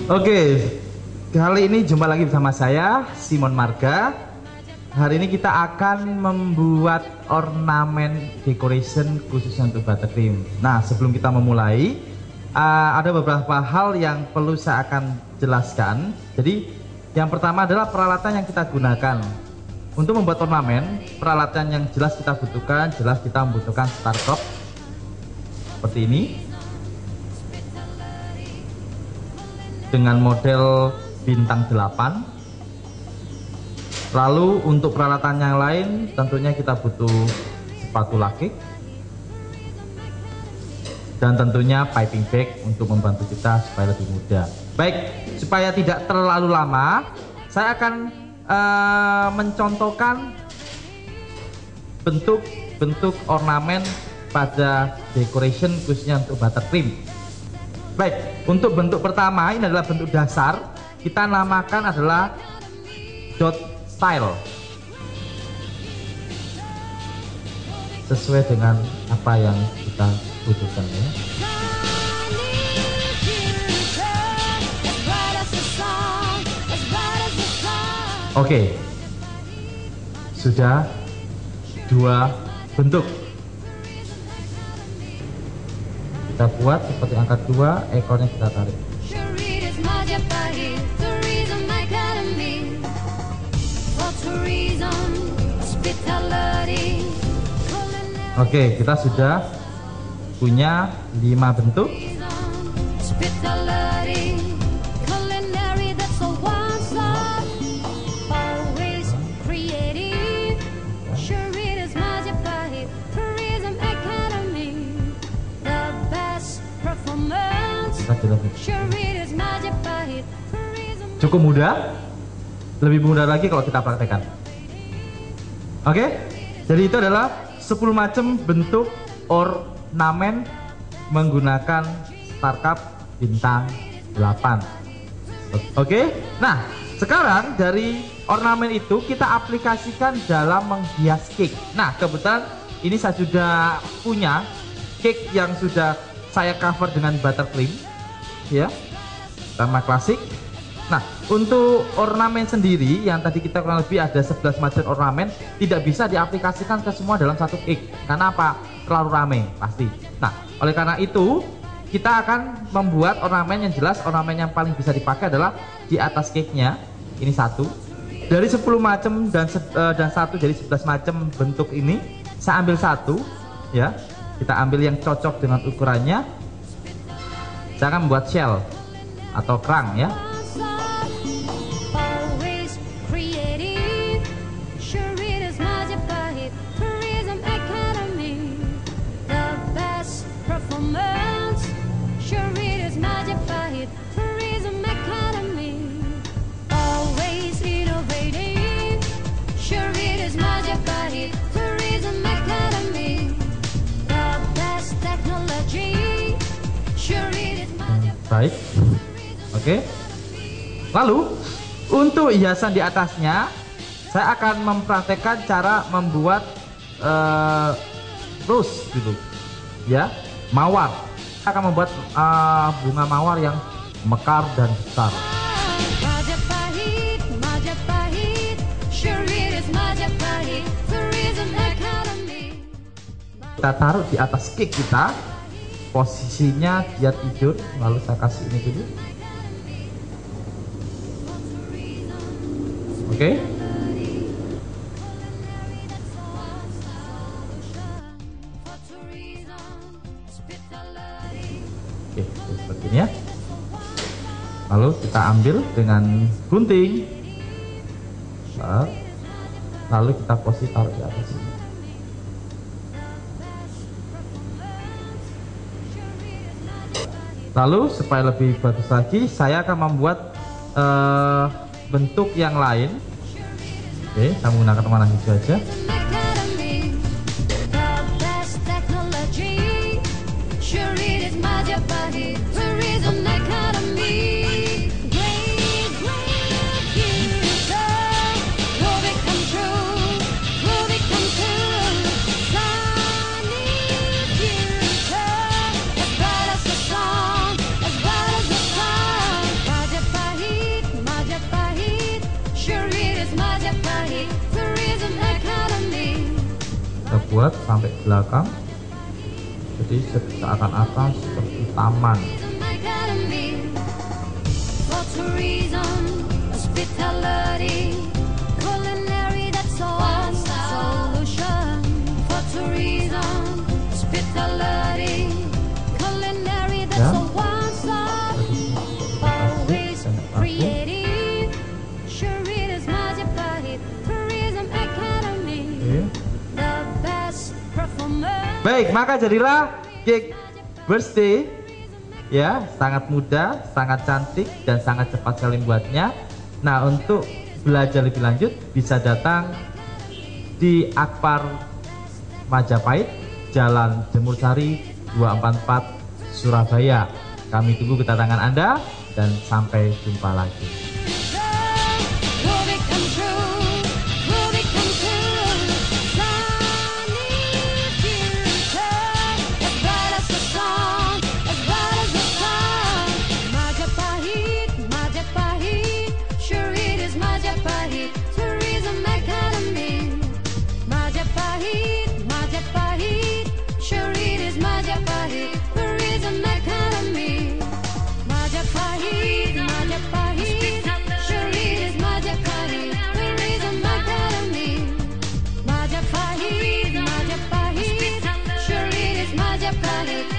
Oke, kali ini jumpa lagi bersama saya, Simon Marga. Hari ini kita akan membuat ornamen decoration khususnya untuk buttercream. Nah, sebelum kita memulai, ada beberapa hal yang perlu saya akan jelaskan. Jadi, yang pertama adalah peralatan yang kita gunakan. Untuk membuat ornamen, peralatan yang jelas kita butuhkan, kita membutuhkan startup seperti ini. Dengan model bintang 8. Lalu untuk peralatan yang lain tentunya kita butuh sepatu lakik dan tentunya piping bag untuk membantu kita supaya lebih mudah. Baik, supaya tidak terlalu lama, saya akan mencontohkan bentuk ornamen pada decoration khususnya untuk buttercream. Baik, untuk bentuk pertama ini adalah bentuk dasar, kita namakan adalah dot style. Sesuai dengan apa yang kita butuhkan ya. Oke, sudah dua bentuk. Kita buat seperti angka 2, ekornya kita tarik. Oke, kita sudah punya 5 bentuk. Cukup mudah, lebih mudah lagi kalau kita praktekkan. Oke, jadi itu adalah 10 macam bentuk ornamen menggunakan startup bintang 8. Oke, nah sekarang dari ornamen itu kita aplikasikan dalam menghias cake. Nah kebetulan ini saya sudah punya cake yang sudah saya cover dengan buttercream ya, warna klasik. Nah, untuk ornamen sendiri yang tadi kita kurang lebih ada 11 macam ornamen, tidak bisa diaplikasikan ke semua dalam satu cake. Karena apa? Terlalu ramai pasti. Nah, oleh karena itu kita akan membuat ornamen yang jelas. Ornamen yang paling bisa dipakai adalah di atas cake-nya. Ini satu. Dari 10 macam dan satu jadi 11 macam bentuk ini, saya ambil satu ya. Kita ambil yang cocok dengan ukurannya. Saya akan membuat shell atau kerang ya. Baik, oke. Lalu untuk hiasan di atasnya, saya akan mempraktekkan cara membuat rose gitu, ya, mawar. Saya akan membuat bunga mawar yang mekar dan besar. Kita taruh di atas cake kita. Posisinya dia tidur, lalu saya kasih ini dulu. Oke. Oke, seperti ini ya. Lalu kita ambil dengan gunting. Lalu kita posisi taruh di atas ini. Lalu supaya lebih bagus lagi, saya akan membuat bentuk yang lain. Oke, saya menggunakan warna hijau aja. kita buat sampai belakang, jadi seakan-akan seperti taman. Ya. Baik, maka jadilah cake birthday ya, sangat mudah, sangat cantik dan sangat cepat sekali membuatnya. Nah, untuk belajar lebih lanjut bisa datang di Akbar Majapahit, Jalan Jemur Sari 244 Surabaya. Kami tunggu kedatangan Anda dan sampai jumpa lagi. Majapahit, sure it is Majapahit.